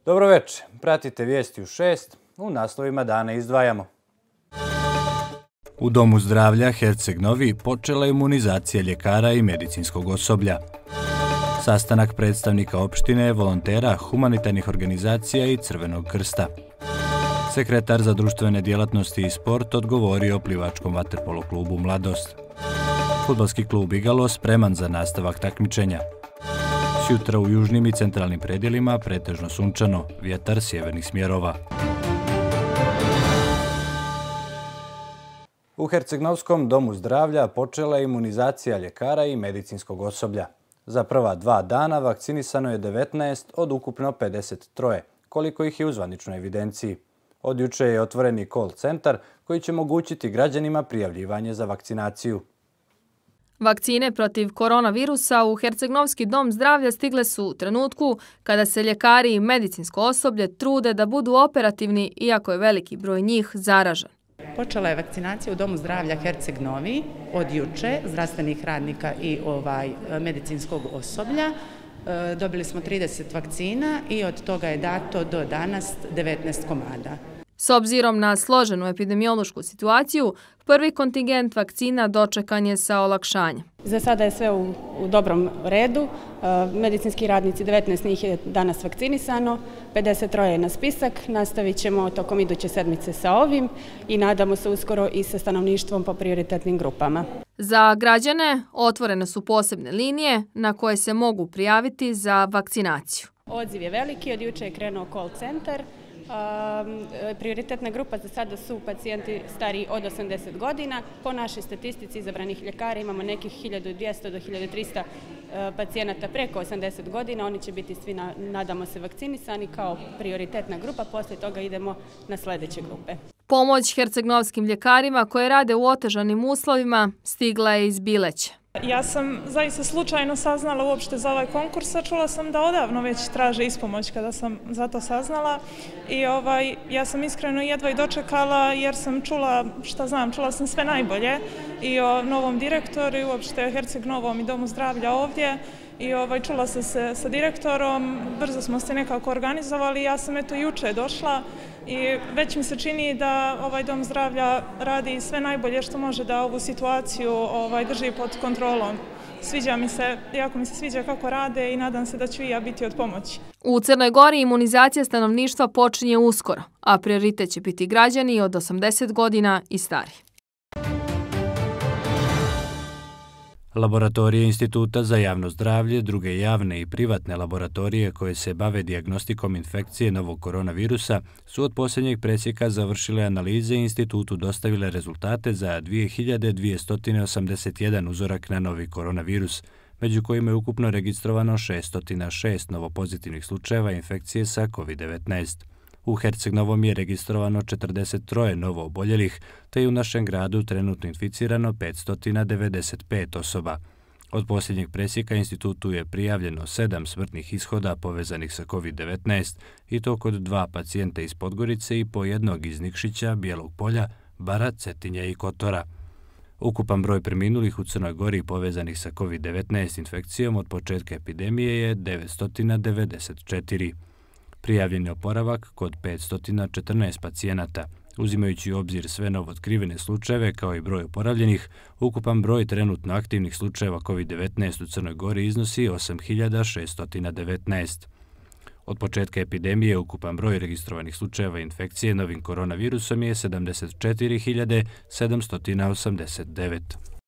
Dobro večer, pratite vijesti u 6, u naslovima dana izdvajamo. U Domu zdravlja Herceg Novi počela je imunizacija ljekara i medicinskog osoblja. Sastanak predstavnika opštine, volontera, humanitarnih organizacija i Crvenog krsta. Sekretar za društvene djelatnosti i sport odgovorio plivačkom vaterpolo klubu Mladost. Fudbalski klub Igalo spreman za nastavak takmičenja. Sjutra u južnim i centralnim predjelima pretežno sunčano, vjetar sjevernih smjerova. U Hercegnovskom domu zdravlja počela je imunizacija ljekara i medicinskog osoblja. Za prva 2 dana vakcinisano je 19 od ukupno 53, koliko ih je u zvaničnoj evidenciji. Od juče je otvoreni call centar koji će omogućiti građanima prijavljivanje za vakcinaciju. Vakcine protiv koronavirusa u Hercegnovski dom zdravlja stigle su u trenutku kada se ljekari i medicinsko osoblje trude da budu operativni, iako je veliki broj njih zaražen. Počela je vakcinacija u Domu zdravlja Herceg Novi od juče, zdravstvenih radnika i medicinskog osoblja. Dobili smo 30 vakcina i od toga je dato do danas 19 komada. S obzirom na složenu epidemiološku situaciju, prvi kontingent vakcina dočekan je sa olakšanjem. Za sada je sve u dobrom redu. Medicinski radnici, 19 njih je danas vakcinisano, 53 je na spisak. Nastavit ćemo tokom iduće sedmice sa ovim i nadamo se uskoro i sa stanovništvom po prioritetnim grupama. Za građane otvorene su posebne linije na koje se mogu prijaviti za vakcinaciju. Odziv je veliki, od juče je krenuo call centar. Prioritetna grupa za sada su pacijenti stariji od 80 godina. Po našoj statistici izabranih ljekara imamo nekih 1200 do 1300 pacijenata preko 80 godina. Oni će biti svi, nadamo se, vakcinisani kao prioritetna grupa. Poslije toga idemo na sljedeće grupe. Pomoć hercegnovskim ljekarima koje rade u otežanim uslovima stigla je iz Bileća. Ja sam zaista slučajno saznala uopšte za ovaj konkurs, a čula sam da odavno već traže ispomoć kada sam za to saznala. I ja sam iskreno jedva i dočekala jer sam čula, čula sam sve najbolje i o novom direktoru i uopšte o Herceg Novom i Domu zdravlja ovdje. I čula sam se sa direktorom, brzo smo se nekako organizovali. Ja sam juče došla i već mi se čini da ovaj Dom zdravlja radi sve najbolje što može da ovu situaciju drži pod kontrolom. Sviđa mi se, jako mi se sviđa kako rade i nadam se da ću i ja biti od pomoći. U Crnoj Gori imunizacija stanovništva počinje uskoro, a prioritet će biti građani od 80 godina i stari. Laboratorije Instituta za javno zdravlje, druge javne i privatne laboratorije koje se bave dijagnostikom infekcije novog koronavirusa su od posljednjeg presjeka završile analize i institutu dostavile rezultate za 2281 uzorak na novi koronavirus, među kojima je ukupno registrovano 606 novopozitivnih slučajeva infekcije sa COVID-19. U Herceg Novom je registrovano 43 novo oboljelih, te je u našem gradu trenutno inficirano 595 osoba. Od posljednjeg presjeka institutu je prijavljeno 7 smrtnih ishoda povezanih sa COVID-19 i to kod 2 pacijenta iz Podgorice i po jednog iz Nikšića, Bijelog Polja, Bara, Cetinja i Kotora. Ukupan broj preminulih u Crnoj Gori povezanih sa COVID-19 infekcijom od početka epidemije je 994. Prijavljen je oporavak kod 514 pacijenata. Uzimajući u obzir sve novootkrivene slučajeve kao i broj oporavljenih, ukupan broj trenutno aktivnih slučajeva COVID-19 u Crnoj Gori iznosi 8619. Od početka epidemije ukupan broj registrovanih slučajeva infekcije novim koronavirusom je 74.789.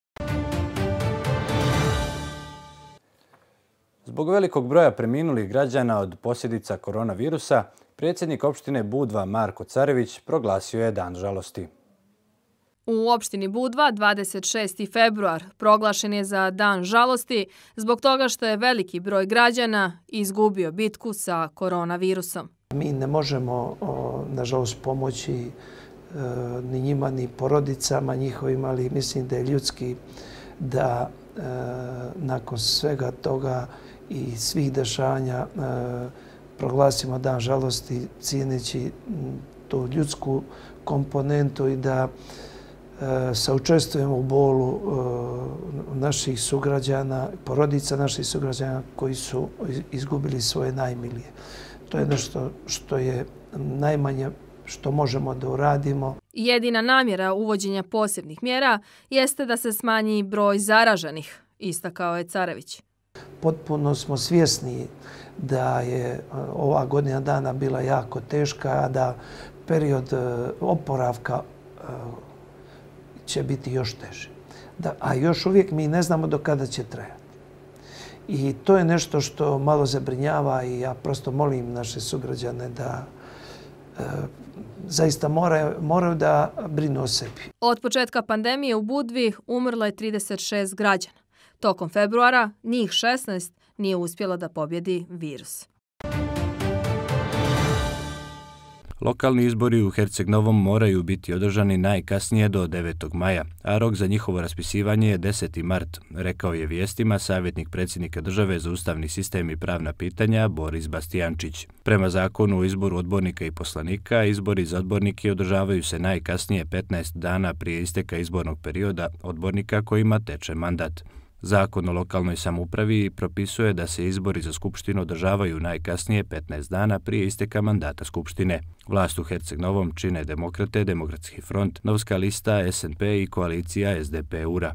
Zbog velikog broja preminulih građana od posljedica koronavirusa, predsjednik opštine Budva Marko Carević proglasio je dan žalosti. U opštini Budva 26. februar proglašen je za dan žalosti zbog toga što je veliki broj građana izgubio bitku sa koronavirusom. Mi ne možemo, nažalost, pomoći ni njima, ni porodicama njihovim, ali mislim da je ljudski da nakon svega toga i svih dešavanja proglasimo dan žalosti cijeneći tu ljudsku komponentu i da saučestvujemo u bolu naših sugrađana, porodica naših sugrađana koji su izgubili svoje najmilije. to je nešto što je najmanje što možemo da uradimo. Jedina namjera uvođenja posebnih mjera jeste da se smanji broj zaraženih, istakao je Carević. Potpuno smo svjesni da je ova godina dana bila jako teška, a da period oporavka će biti još teži. A još uvijek mi ne znamo do kada će trajati. I to je nešto što malo zabrinjava i ja prosto molim naše sugrađane da zaista moraju da brinu o sebi. Od početka pandemije u Budvi umrlo je 36 građana. Tokom februara njih 16 nije uspjelo da pobjedi virus. Lokalni izbori u Herceg Novom moraju biti održani najkasnije do 9. maja, a rok za njihovo raspisivanje je 10. mart, rekao je vijestima savjetnik predsjednika države za ustavni sistem i pravna pitanja Boris Bastijančić. Prema zakonu o izboru odbornika i poslanika, izbori za odbornike održavaju se najkasnije 15 dana prije isteka izbornog perioda odbornika kojima teče mandat. Zakon o lokalnoj samoupravi propisuje da se izbori za skupštinu održavaju najkasnije 15 dana prije isteka mandata skupštine. Vlast u Herceg Novom čine Demokrate, Demokratski front, Novska lista, SNP i koalicija SDP-URA.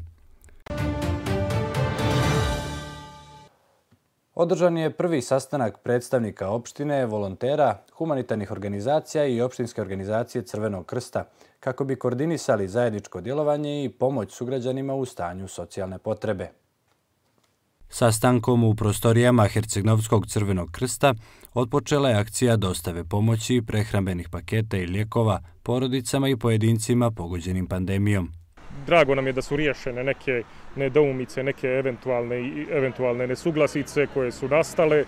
Održan je prvi sastanak predstavnika opštine, volontera, humanitarnih organizacija i opštinske organizacije Crvenog krsta kako bi koordinisali zajedničko djelovanje i pomoć sugrađanima u stanju socijalne potrebe. Sastankom u prostorijama Hercegnovskog Crvenog krsta otpočela je akcija dostave pomoći, prehrambenih paketa i lijekova porodicama i pojedincima pogođenim pandemijom. Drago nam je da su riješene neke nedoumice, neke eventualne nesuglasice koje su nastale.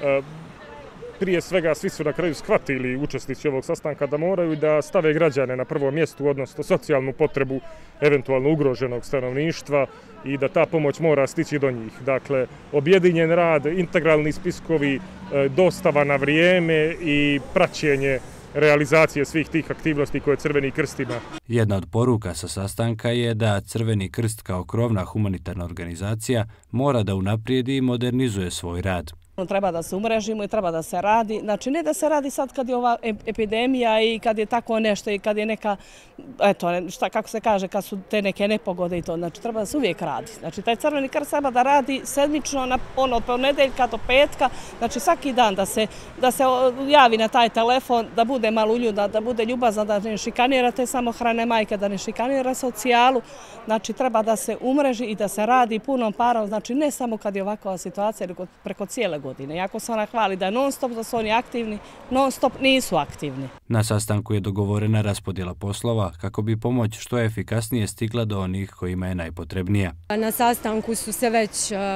Prije svega svi su na kraju shvatili učesnici ovog sastanka da moraju da stave građane na prvo mjesto, odnosno socijalnu potrebu eventualno ugroženog stanovništva i da ta pomoć mora stići do njih. Dakle, objedinjen rad, integralni spiskovi, dostava na vrijeme i praćenje realizacije svih tih aktivnosti koje Crveni krst ima. Jedna od poruka sa sastanka je da Crveni krst kao krovna humanitarna organizacija mora da unaprijedi i modernizuje svoj rad. Treba da se umrežimo i treba da se radi. Znači, ne da se radi sad kad je ova epidemija i kad je tako nešto i kad je neka, eto, kako se kaže, kad su te neke nepogode i to. Znači, treba da se uvijek radi. Znači, taj Crveni krst treba da radi sedmično, od ponedeljka do petka, znači svaki dan da se javi na taj telefon, da bude malo uljudna, da bude ljubazna, da ne šikanira te samohrane majke, da ne šikanira socijalu. Znači, treba da se umreži i da se radi punom parom, znači ne samo kad je ovakva situacija, nego preko cijele godine. Iako se ona hvali da je non stop, da su oni aktivni, non stop nisu aktivni. Na sastanku je dogovorena raspodjela poslova kako bi pomoć što efikasnije stigla do onih kojima je najpotrebnija. Na sastanku su se već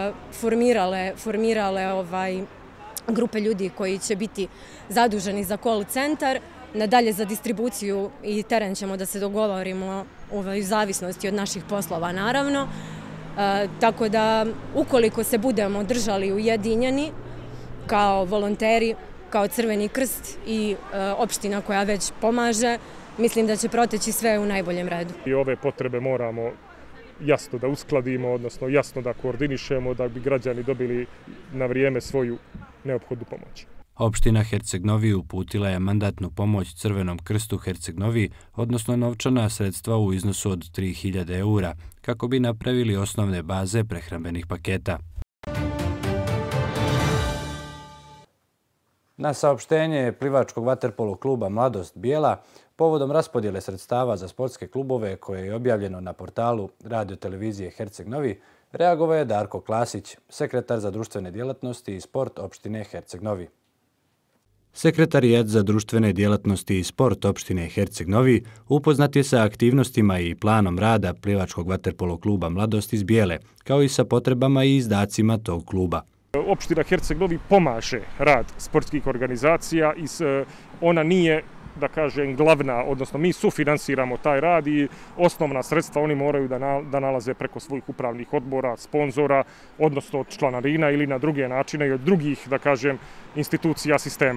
formirale grupe ljudi koji će biti zaduženi za call centar. Nadalje za distribuciju i teren ćemo da se dogovorimo u zavisnosti od naših poslova, naravno. Tako da, ukoliko se budemo držali ujedinjeni kao volonteri, kao Crveni krst i opština koja već pomaže, mislim da će proteći sve u najboljem redu. I ove potrebe moramo jasno da uskladimo, odnosno jasno da koordinišemo da bi građani dobili na vrijeme svoju neophodnu pomoć. Opština Herceg Novi uputila je mandatnu pomoć Crvenom krstu Herceg Novi, odnosno novčana sredstva u iznosu od 3000 eura, kako bi napravili osnovne baze prehrambenih paketa. Na saopštenje plivačkog vaterpolo kluba Mladost Bijela, povodom raspodjele sredstava za sportske klubove koje je objavljeno na portalu radiotelevizije Herceg Novi, reagovao je Darko Klasić, sekretar za društvene djelatnosti i sport opštine Herceg Novi. Sekretarijat za društvene djelatnosti i sport opštine Herceg Novi upoznat je sa aktivnostima i planom rada plivačkog vaterpolo kluba Mladost iz Bijele, kao i sa potrebama i izdacima tog kluba. Opština Herceg Novi pomaže rad sportskih organizacija i ona nije, da kažem, glavna, odnosno mi sufinansiramo taj rad i osnovna sredstva oni moraju da nalaze preko svojih upravnih odbora, sponzora, odnosno od članarina ili na druge načine i od drugih, da kažem, institucija sistema.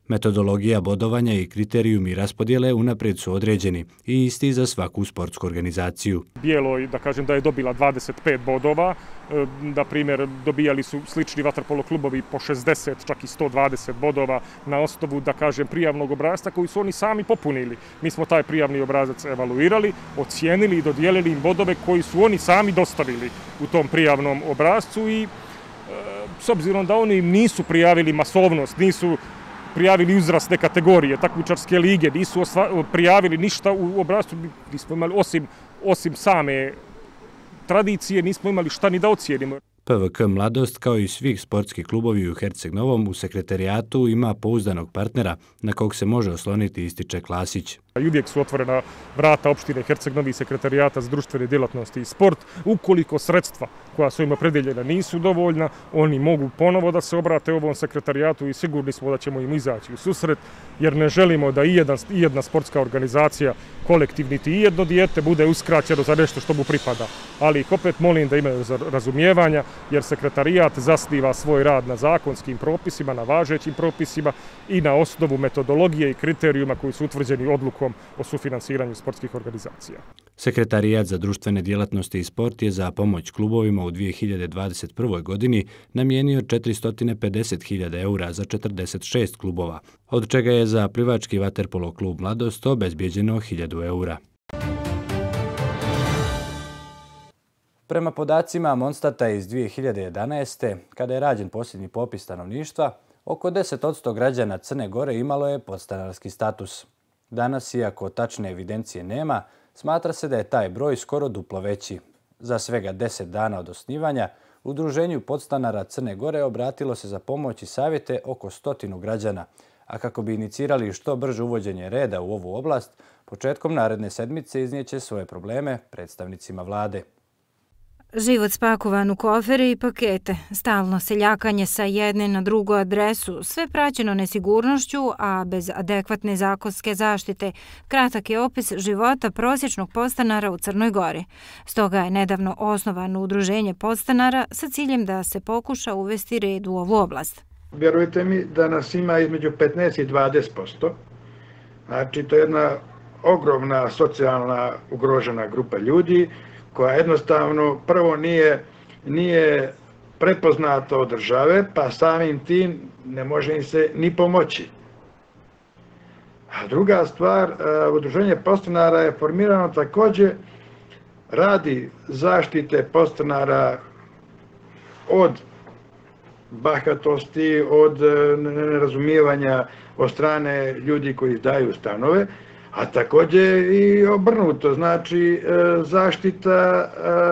Metodologija bodovanja i kriterijumi raspodjele unaprijed su određeni i isti za svaku sportsku organizaciju. Bijeloj, da kažem da je dobila 25 bodova, na primjer dobijali su slični vaterpolo klubovi po 60, čak i 120 bodova na osnovu, da kažem, prijavnog obrasca koji su oni sami popunili. Mi smo taj prijavni obrazac evaluirali, ocijenili i dodijelili im bodove koji su oni sami dostavili u tom prijavnom obrascu i s obzirom da oni nisu prijavili masovnost, nisu prijavili uzrasne kategorije, takmičarske lige, nisu prijavili ništa u obrascu, nismo imali osim same tradicije, nismo imali šta ni da ocijenimo. PVK Mladost, kao i svih sportskih klubovi u Herceg Novom, u sekretarijatu ima pouzdanog partnera na kog se može osloniti, ističe Klasić. I uvijek su otvorena vrata opštine Herceg Novi sekretarijata za društvene djelatnosti i sport. Ukoliko sredstva koja su im opredeljena nisu dovoljna, oni mogu ponovo da se obrate ovom sekretarijatu i sigurni smo da ćemo im izaći u susret, jer ne želimo da i jedna sportska organizacija, kolektiv, niti i jedno dijete bude uskraćeno za nešto što mu pripada. Ali ih opet molim da imaju razumijevanja, jer sekretarijat zasniva svoj rad na zakonskim propisima, na važećim propisima i na osnovu metodologije i kriterijuma koji su utvrđeni odlukom o sufinansiranju sportskih organizacija. Sekretarijat za društvene djelatnosti i sport je za pomoć klubovima u 2021. godini namijenio 450.000 eura za 46 klubova, od čega je za plivački vaterpolo klub Mladost obezbijeđeno 1.000 eura. Prema podacima Monstata iz 2011. kada je rađen posljednji popis stanovništva, oko 10% građana Crne Gore imalo je podstanarski status. Danas, iako tačne evidencije nema, smatra se da je taj broj skoro duplo veći. Za svega 10 dana od osnivanja, Udruženju podstanara Crne Gore obratilo se za pomoć i savjete oko 100 građana, a kako bi inicirali što brže uvođenje reda u ovu oblast, početkom naredne sedmice iznijeće svoje probleme predstavnicima vlade. Život spakovan u kofere i pakete, stalno seljakanje sa jedne na drugu adresu, sve praćeno nesigurnošću, a bez adekvatne zakonske zaštite, kratak je opis života prosječnog podstanara u Crnoj Gori. Stoga je nedavno osnovano udruženje podstanara sa ciljem da se pokuša uvesti red u ovu oblast. Vjerujte mi da nas ima između 15 i 20%. Znači, to je jedna ogromna socijalna ugrožena grupa ljudi koja jednostavno prvo nije prepoznata od države, pa samim tim ne može im se ni pomoći. A druga stvar, udruženje podstanara je formirano također radi zaštite podstanara od bahatosti, od nerazumijevanja od strane ljudi koji izdaju stanove, a također i obrnuto, znači zaštita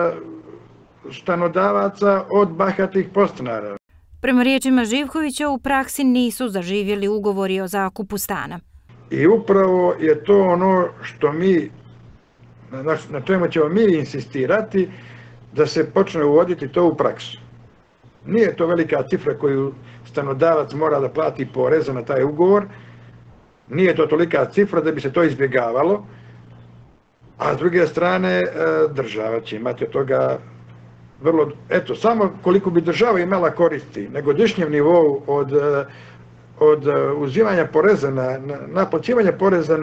stanodavaca od bahatih podstanara. Prema riječima Živkovića, u praksi nisu zaživjeli ugovori o zakupu stana. I upravo je to ono što na čemu ćemo mi insistirati, da se počne uvoditi to u praksu. Nije to velika cifra koju stanodavac mora da plati poreza na taj ugovor, nije to tolika cifra da bi se to izbjegavalo, a s druge strane država će imati od toga vrlo, samo koliko bi država imala koristi na godišnjem nivou od uzimanja poreza, naplaćivanja poreza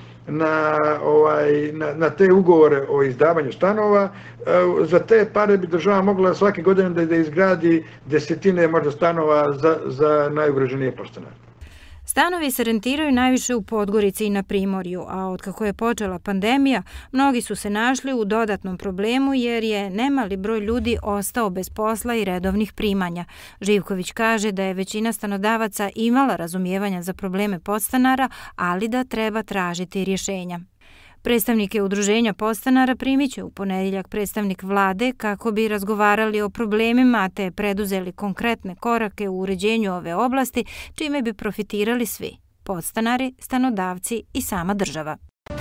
na te ugovore o izdavanju stanova, za te pare bi država mogla svake godine da izgradi desetine možda stanova za najugroženije podstanare. Stanovi se rentiraju najviše u Podgorici i na Primorju, a otkako je počela pandemija, mnogi su se našli u dodatnom problemu jer je nemali broj ljudi ostao bez posla i redovnih primanja. Živković kaže da je većina stanodavaca imala razumijevanja za probleme podstanara, ali da treba tražiti rješenja. Predstavnike udruženja podstanara primit će u ponedjeljak predstavnik vlade kako bi razgovarali o problemima te preduzeli konkretne korake u uređenju ove oblasti, čime bi profitirali svi – podstanari, stanodavci i sama država.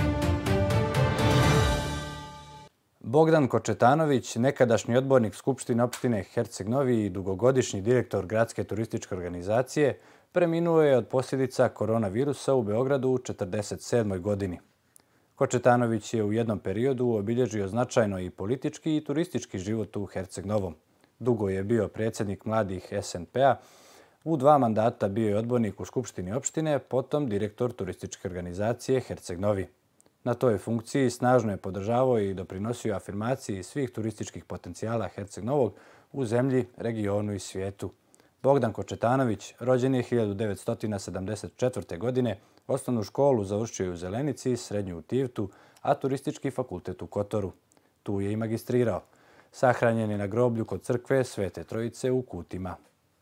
Bogdan Kočetanović, nekadašnji odbornik Skupštine opštine Herceg Novi i dugogodišnji direktor Gradske turističke organizacije, preminuo je od posljedica koronavirusa u Beogradu u 47. godini. Kočetanović je u jednom periodu obilježio značajno i politički i turistički život u Herceg Novom. Dugo je bio predsjednik mladih SNP-a, U 2 mandata bio je odbornik u Skupštini opštine, potom direktor turističke organizacije Herceg Novi. Na toj funkciji snažno je podržavao i doprinosio afirmaciji svih turističkih potencijala Herceg Novog u zemlji, regionu i svijetu. Bogdan Kočetanović rođen je 1974. godine, osnovnu školu završio je u Zelenici, srednju u Tivtu, a turistički fakultet u Kotoru. Tu je i magistrirao. Sahranjen je na groblju kod crkve Svete Trojice u Kutima.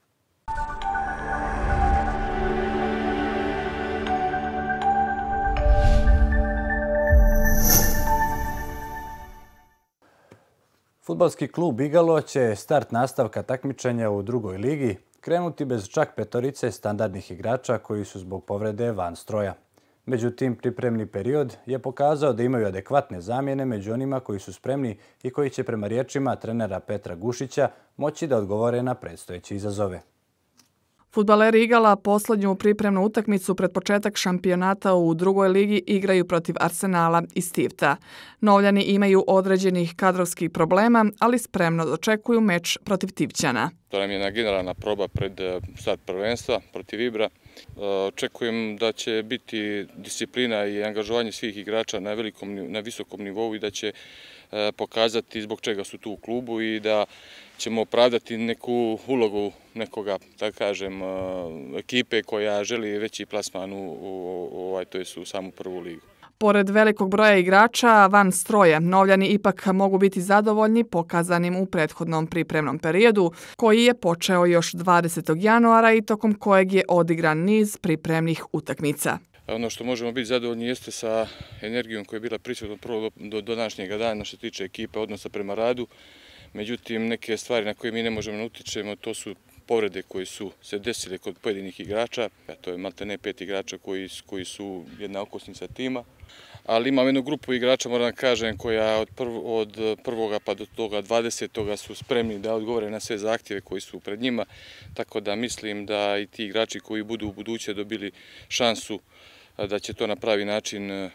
Fudbalski klub Igalo će start nastavka takmičenja u drugoj ligi krenuti bez čak 5 standardnih igrača koji su zbog povrede van stroja. Međutim, pripremni period je pokazao da imaju adekvatne zamjene među onima koji su spremni i koji će prema riječima trenera Petra Gušića moći da odgovore na predstojeće izazove. Fudbaleri Igala posljednju pripremnu utakmicu pred početak šampionata u drugoj ligi igraju protiv Arsenala iz Tivta. Novljani imaju određenih kadrovskih problema, ali spremno dočekuju meč protiv Tivćana. To nam je jedna generalna proba pred start prvenstva protiv Ibra. Očekujem da će biti disciplina i angažovanje svih igrača na visokom nivou i da će pokazati zbog čega su tu u klubu i da ćemo opravdati neku ulogu nekoga, da kažem, ekipe koja želi veći plasman u samu prvu ligu. Pored velikog broja igrača van stroja, Novljani ipak mogu biti zadovoljni pokazanim u prethodnom pripremnom periodu, koji je počeo još 20. januara i tokom kojeg je odigran niz pripremnih utakmica. Ono što možemo biti zadovoljni jeste sa energijom koja je bila prisutna do današnjega dana što se tiče ekipe, odnosa prema radu. Međutim, neke stvari na koje mi ne možemo da utičemo, to su povrede koje su se desile kod pojedinih igrača. To je maltene 5 igrača koji su jedna okosnica tima. Ali imam jednu grupu igrača, moram da kažem, koja od prvoga pa do toga 20. su spremni da odgovore na sve zahtjeve koji su pred njima. Tako da mislim da i ti igrači koji budu u buduće dobili šansu da će to na pravi način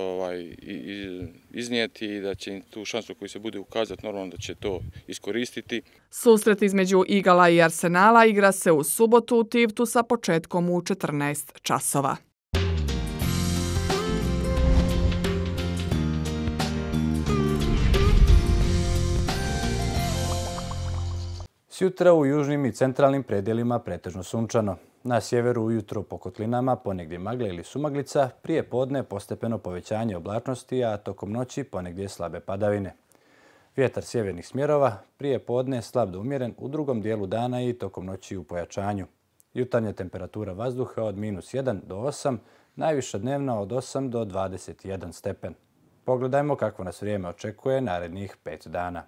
iznijeti i da će tu šansu koju se bude ukazati normalno da će to iskoristiti. Susret između Igala i Arsenala igra se u subotu u Tivtu sa početkom u 14 časova. Sjutra u južnim i centralnim predjelima pretežno sunčano. Na sjeveru ujutro po kotlinama ponegdje magla ili sumaglica, prije podne postepeno povećanje oblačnosti, a tokom noći ponegdje slabe padavine. Vjetar sjevernih smjerova, prije podne slab do umjeren, u drugom dijelu dana i tokom noći u pojačanju. Jutarnja temperatura vazduha od -1 do 8, najviša dnevna od 8 do 21 stepen. Pogledajmo kako nas vrijeme očekuje narednih 5 dana.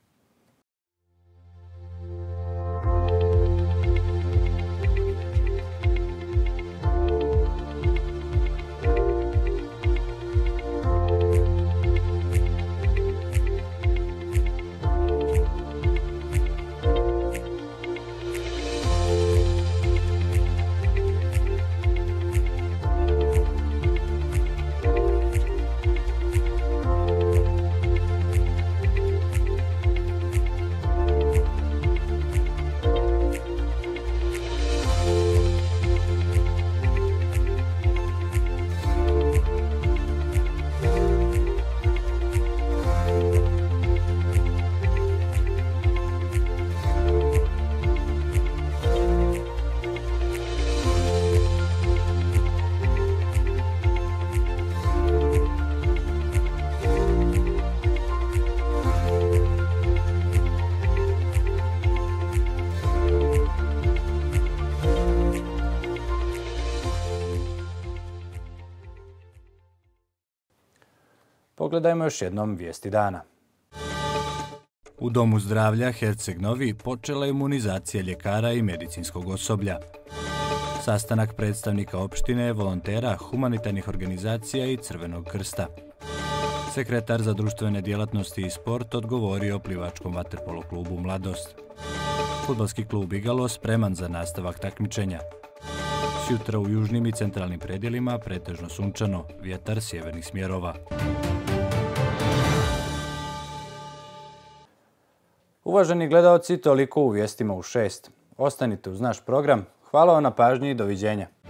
Pogledajmo još jednom vijesti dana. U Domu zdravlja Herceg Novi počela je imunizacija ljekara i medicinskog osoblja. Sastanak predstavnika opštine, volontera, humanitarnih organizacija i Crvenog krsta. Sekretar za društvene djelatnosti i sport odgovorio plivačkom vaterpolo klubu Mladost. Fudbalski klub Igalo spreman za nastavak takmičenja. Sjutra u južnim i centralnim predjelima pretežno sunčano, vjetar sjevernih smjerova. Uvaženi gledaoci, toliko u vijestima u 6. Ostanite uz naš program. Hvala vam na pažnji i doviđenja.